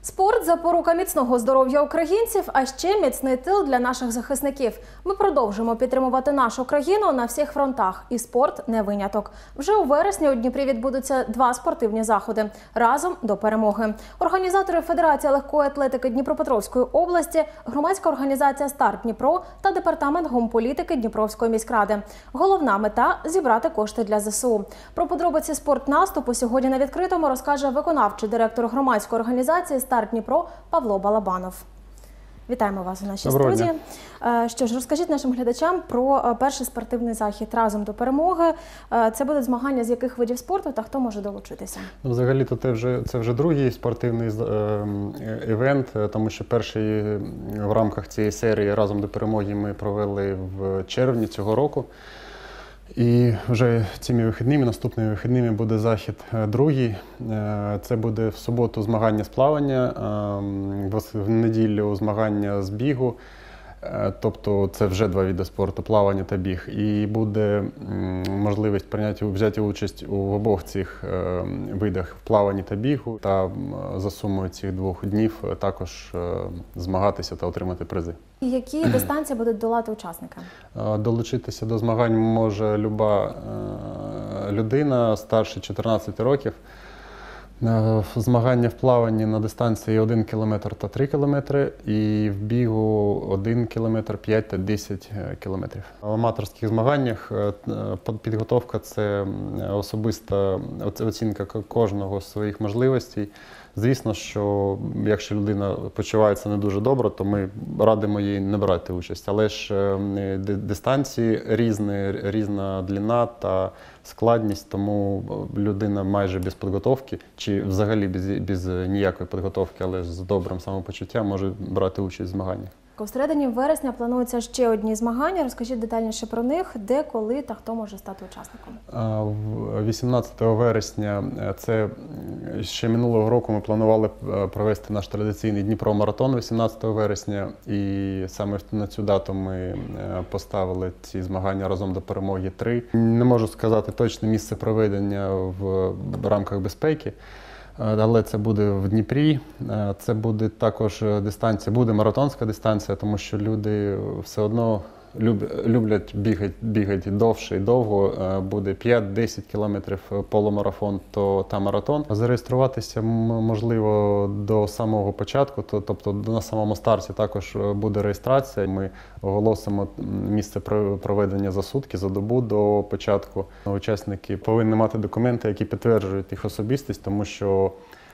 Спорт – запорука міцного здоров'я українців, а ще міцний тил для наших захисників. Ми продовжимо підтримувати нашу країну на всіх фронтах. І спорт не виняток. Вже у вересні у Дніпрі відбудуться 2 спортивні заходи – разом до перемоги. Організатори Федерації легкої атлетики Дніпропетровської області, громадська організація «Старт Дніпро» та департамент гумполітики Дніпровської міськради. Головна мета – зібрати кошти для ЗСУ. Про подробиці спортнаступу сьогодні на відкритому розкаже виконавчий директор громадської організації «Старт Дніпро» Павло Балабанов. Вітаємо вас у нашій студії. Що ж, розкажіть нашим глядачам про перший спортивний захід «Разом до перемоги». Це будуть змагання з яких видів спорту та хто може долучитися? Взагалі-то це вже другий спортивний івент, тому що перший в рамках цієї серії «Разом до перемоги» ми провели в червні цього року. І вже цими вихідними, наступними вихідними буде захід другий. Це буде в суботу змагання з плавання, в неділю змагання з бігу. Тобто це вже 2 види спорту – плавання та біг. І буде можливість взяти участь у обох цих видах – в плаванні та бігу. Та за сумою цих 2 днів також змагатися та отримати призи. І які дистанції будуть долати учасники? Долучитися до змагань може люба людина старше 14 років. Змагання в плаванні на дистанції 1 кілометр та 3 кілометри, і в бігу 1 кілометр, 5 та 10 кілометрів. В аматорських змаганнях підготовка – це особиста оцінка кожного з своїх можливостей. Звісно, що якщо людина почувається не дуже добре, то ми радимо їй не брати участь. Але ж дистанції різна длина та складність, тому людина майже без підготовки, чи взагалі без ніякої підготовки, але з добрим самопочуттям може брати участь в змаганнях. У середині вересня плануються ще одні змагання. Розкажіть детальніше про них, де, коли та хто може стати учасником. 18 вересня, це ще минулого року ми планували провести наш традиційний Дніпро-маратон 18 вересня. І саме на цю дату ми поставили ці змагання «Разом до перемоги 3». Не можу сказати точне місце проведення в рамках безпеки. Але це буде в Дніпрі, це буде також дистанція, буде маратонська дистанція, тому що люди все одно люблять бігати довше і довго. Буде 5-10 кілометрів полумарафон та маратон. Зареєструватися можливо до самого початку, тобто на самому старті також буде реєстрація. Ми оголосимо місце проведення за сутки, за добу до початку. Учасники повинні мати документи, які підтверджують їх особистість, тому що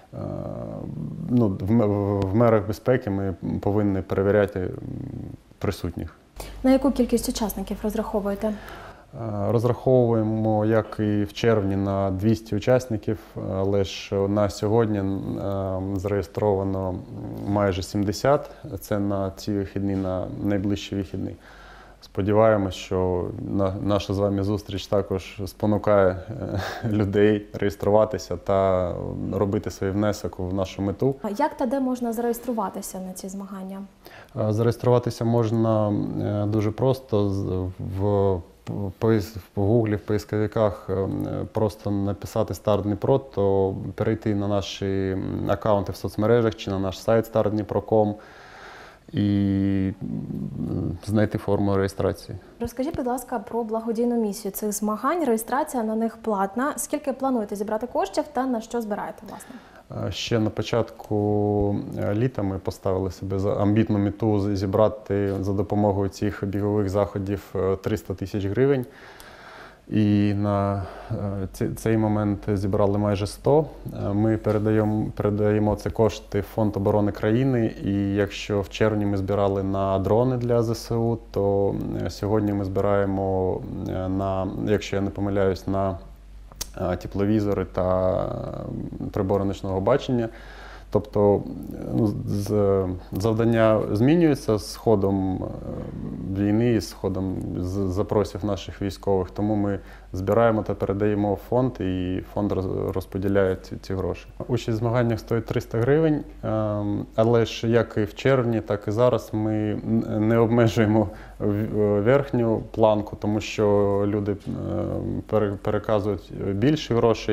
в мерах безпеки ми повинні перевіряти присутніх. На яку кількість учасників розраховуєте? Розраховуємо, як і в червні, на 200 учасників, але ж на сьогодні зареєстровано майже 70. Це на ці вихідні, на найближчі вихідні. Сподіваємось, що наша з вами зустріч також спонукає людей реєструватися та робити свій внесок в нашу мету. Як та де можна зареєструватися на ці змагання? Зареєструватися можна дуже просто. В Гуглі, в поисковиках просто написати «Старт Дніпро», то перейти на наші аккаунти в соцмережах чи на наш сайт startdnipro.com і знайти форму реєстрації. Розкажіть, будь ласка, про благодійну місію цих змагань. Реєстрація на них платна. Скільки плануєте зібрати коштів та на що збираєте, власне? Ще на початку літа ми поставили себе за амбітну мету зібрати за допомогою цих бігових заходів 300 тисяч гривень. І на цей момент зібрали майже 100. Ми передаємо ці кошти в Фонд оборони країни. І якщо в червні ми збирали на дрони для ЗСУ, то сьогодні ми збираємо якщо я не помиляюсь, на тепловізори та прибори ночного бачення. Тобто завдання змінюється з ходом війни, з ходом запросів наших військових. Тому ми збираємо та передаємо в фонд, і фонд розподіляє ці гроші. Участь в змаганнях стоїть 300 гривень, але ж як і в червні, так і зараз ми не обмежуємо верхню планку, тому що люди переказують більше грошей.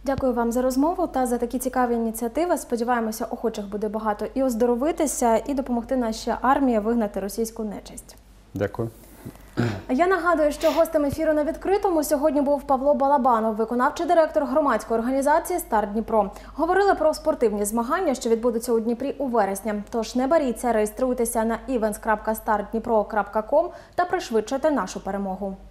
Дякую вам за розмову та за такі цікаві ініціативи. Сподіваємося, охочих буде багато і оздоровитися, і допомогти нашій армії вигнати російську нечисть. Дякую. Я нагадую, що гостем ефіру «На відкритому» сьогодні був Павло Балабанов, виконавчий директор громадської організації «Старт Дніпро». Говорили про спортивні змагання, що відбудуться у Дніпрі у вересні. Тож не боріться, реєструйтеся на events.startdnipro.com та пришвидшуйте нашу перемогу.